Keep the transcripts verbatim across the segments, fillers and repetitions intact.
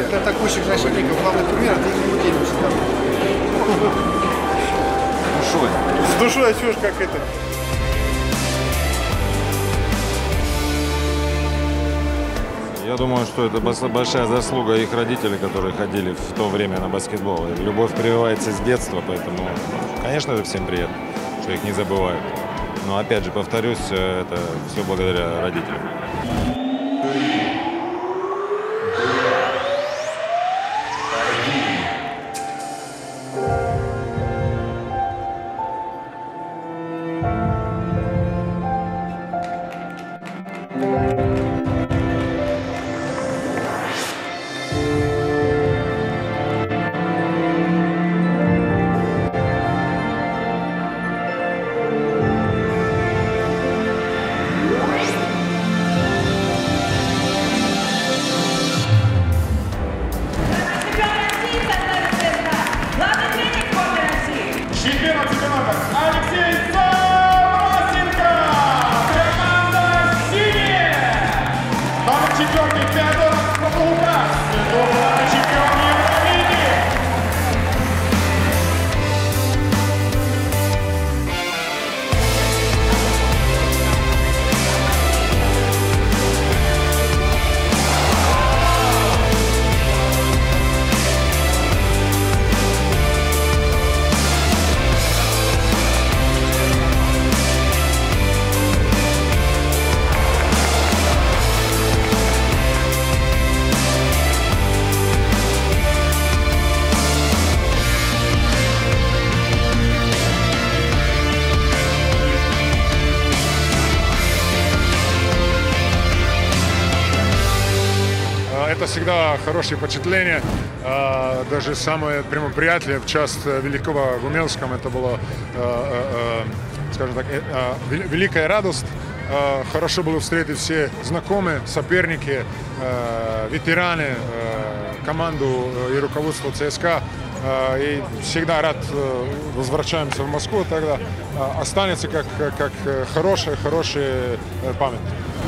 для атакующих защитников главный турнир, ты их не уделишь. Душой. С душой, чушь, как это. Я думаю, что это большая заслуга их родителей, которые ходили в то время на баскетбол. Любовь прививается с детства, поэтому, конечно, это всем приятно, что их не забывают. Но опять же, повторюсь, это все благодаря родителям. Это всегда хорошее впечатление. Даже самые прямо приятели в часть Великого Гумелском, это было, скажем так, великая радость. Хорошо было встретить все знакомые, соперники, ветераны, команду и руководство ЦСКА. И всегда рад возвращаемся в Москву, тогда останется как, как хорошая, хорошая память.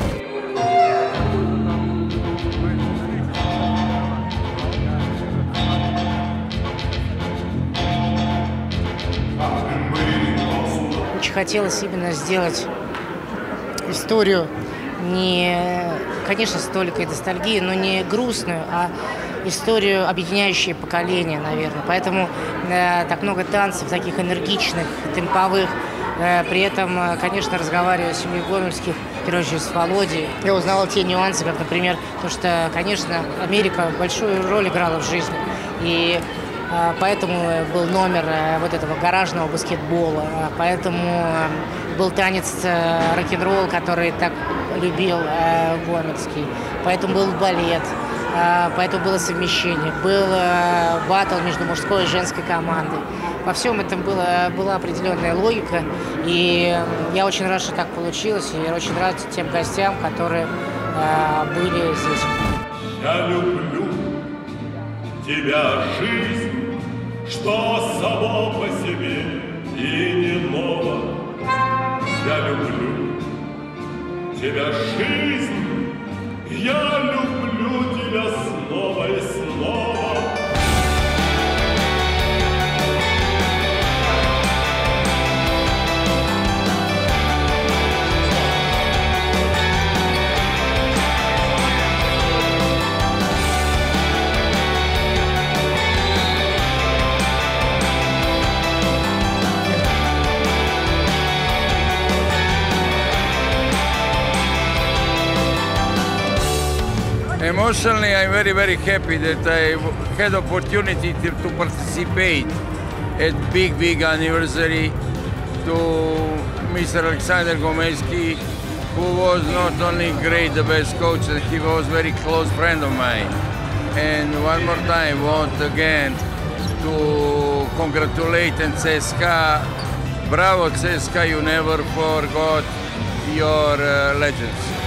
Очень хотелось именно сделать историю не, конечно, с толикой ностальгии, но не грустную, а историю, объединяющую поколения, наверное. Поэтому э, так много танцев, таких энергичных, темповых. Э, при этом, конечно, разговаривая с семьей Гомельских, в первую очередь с Володей, я узнала те нюансы, как, например, то, что, конечно, Америка большую роль играла в жизни. И поэтому был номер вот этого гаражного баскетбола, поэтому был танец рок-н-ролл, который так любил Гомельский, поэтому был балет, поэтому было совмещение, был баттл между мужской и женской командой. Во всем этом было, была определенная логика, и я очень рад, что так получилось, и очень рад тем гостям, которые были здесь. Я люблю тебя, жизнь, что само по себе и не ново. Я люблю тебя, жизнь, я люблю тебя снова и снова. Emotionally, I'm very, very happy that I had opportunity to, to participate at big, big anniversary to Mister Alexander Gomelsky, who was not only great, the best coach, he was a very close friend of mine. And one more time, want again to congratulate and C S K A. Bravo C S K A, you never forgot your uh, legends.